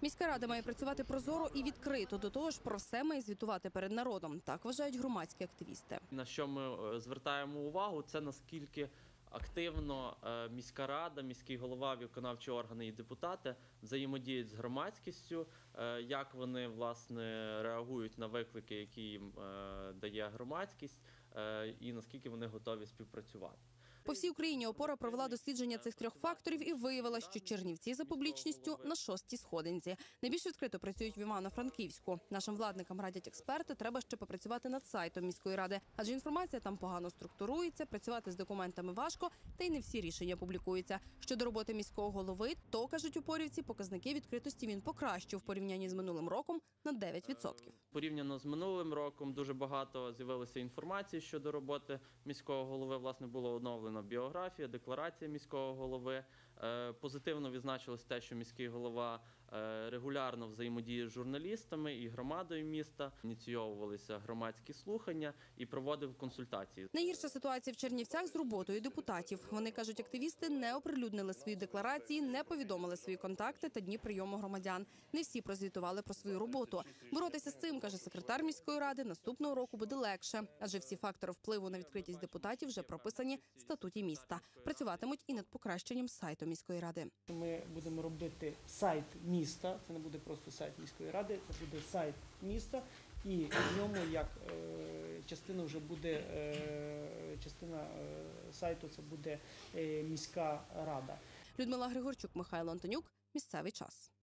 Міська рада має працювати прозоро і відкрито, до того ж про все має звітувати перед народом. Так вважають громадські активісти. На що ми звертаємо увагу, це наскільки активно міська рада, міський голова, виконавчі органи і депутати взаємодіють з громадськістю, як вони, власне, реагують на виклики, які їм дає громадськість, і наскільки вони готові співпрацювати. По всій Україні «Опора» провела дослідження цих трьох факторів і виявила, що Чернівці за публічністю на 6-й сходинці. Найбільш відкрито працюють в Івано-Франківську. Нашим владникам радять експерти, треба ще попрацювати над сайтом міської ради, адже інформація там погано структурується, працювати з документами важко, та й не всі рішення публікуються. Щодо роботи міського голови, то, кажуть опорівці, показники відкритості він покращив в порівнянні з минулим роком на 9%. Порівняно з минулим роком дуже багато з'явилося інформації щодо роботи міського голови. Власне, було оновлено біографія, декларація міського голови. Позитивно відзначилось те, що міський голова регулярно взаємодіє з журналістами і громадою міста. Ініційовувалися громадські слухання і проводив консультації. Найгірша ситуація в Чернівцях з роботою депутатів. Вони, кажуть, активісти не оприлюднили свої декларації, не повідомили свої контакти та дні прийому громадян. Не всі прозвітували про свою роботу. Боротися з цим, каже секретар міської ради, наступного року буде легше, адже всі фактори впливу на відкритість депутатів вже прописані в статуті міста. Працюватимуть і над покращенням сайту міської ради. Ми будемо робити сайт міста, це не буде просто сайт міської ради, це буде сайт міста, і в ньому як частина вже буде, частина сайту це буде міська рада. Людмила Григорчук, Михайло Антонюк. Місцевий час.